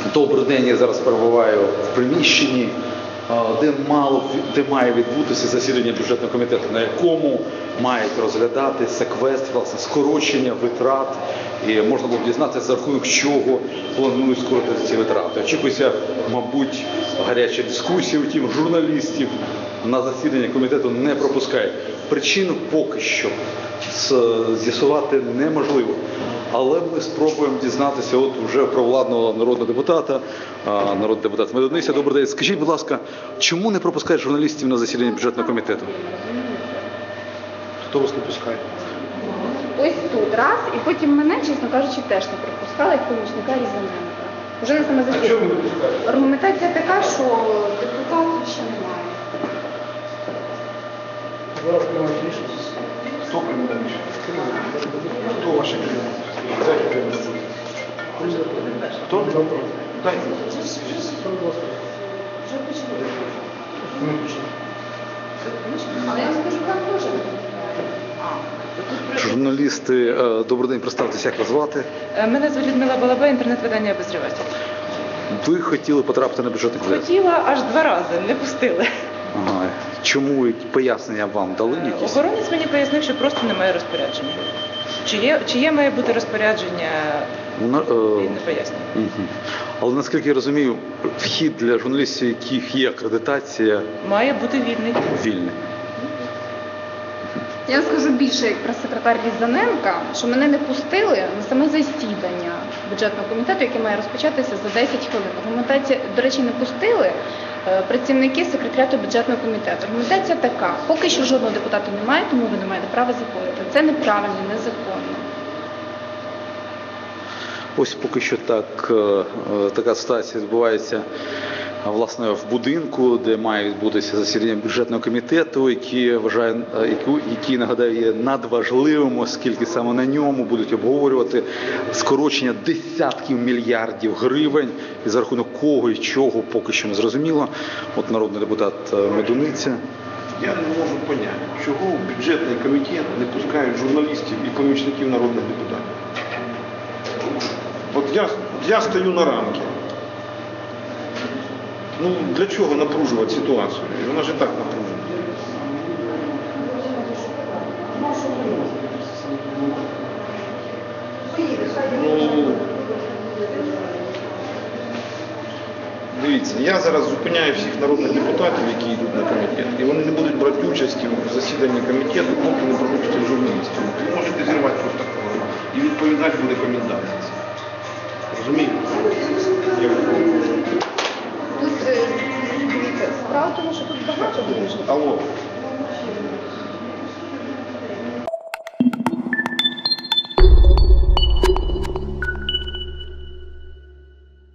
Добрий день, я зараз перебуваю в приміщенні, де має відбутися засідання бюджетного комітету, на якому мають розглядати секвестр, власне, скорочення витрат. І можна було б дізнатися, за рахунок чого планують скоротити ці витрати. Очікується, мабуть, гаряча дискусія, втім, журналістів на засідання комітету не пропускають. Причину поки що з'ясувати неможливо. Але ми спробуємо дізнатися от вже про владного народного депутата, народний депутат Медуниця. Добрий день. Скажіть, будь ласка, чому не пропускають журналістів на засідання бюджетного комітету? Хто вас не пускає? Ось тут раз, і потім мене, чесно кажучи, теж не пропускали, як помічника Різаненка. Уже на саме засідання. А чому не пускають? Аргументація така, що депутатів ще немає. Зараз приймають рішення. Хто приймає рішення? Хто ваші керівники? Дайте керівника. Хто? Дайте. Вже почали. Ми пішли. Але я вам скажу, вам теж. Журналісти, добрий день, представтеся, як вас звати? Мене звуть Людмила Балабай, інтернет-видання «Обозріватель». Ви хотіли потрапити на бюджетний комітет? Хотіла аж 2 рази, не пустили. Ага. Чому пояснення вам дали якісь? Охоронець мені пояснив, що просто немає розпорядження. Чи є має бути розпорядження, він не пояснює. Але наскільки я розумію, вхід для журналістів, яких є акредитація, Має бути вільний. вільний. Я скажу більше, як прес-секретар Різаненка, що мене не пустили на саме засідання бюджетного комітету, яке має розпочатися за 10 хвилин. Аргументація, до речі, не пустили працівники секретаріату бюджетного комітету. Аргументація така: поки що жодного депутата немає, тому ви не маєте права заходити. Це неправильно, незаконно. Ось поки що така ситуація відбувається власне в будинку, де має відбутися засідання бюджетного комітету, який, нагадаю, є надважливим, оскільки саме на ньому будуть обговорювати скорочення десятків мільярдів гривень, і за рахунок кого і чого поки що не зрозуміло. От народний депутат Медуниця. Я не можу поняти, чого в бюджетний комітет не пускають журналістів і помічників народних депутатів. От я стою на рамки. Ну, для чого напружувати ситуацію? Вона ж і так напружена. Ну, дивіться, я зараз зупиняю всіх народних депутатів, які йдуть на комітет, і вони не будуть брати участі в засіданні комітету, поки не пропустять журналістів. Ви можете зірвати протокол, і відповідати буде комендант. Розумієте? Тут, дивіться, справа в тому, що тут багато дуже. Алло.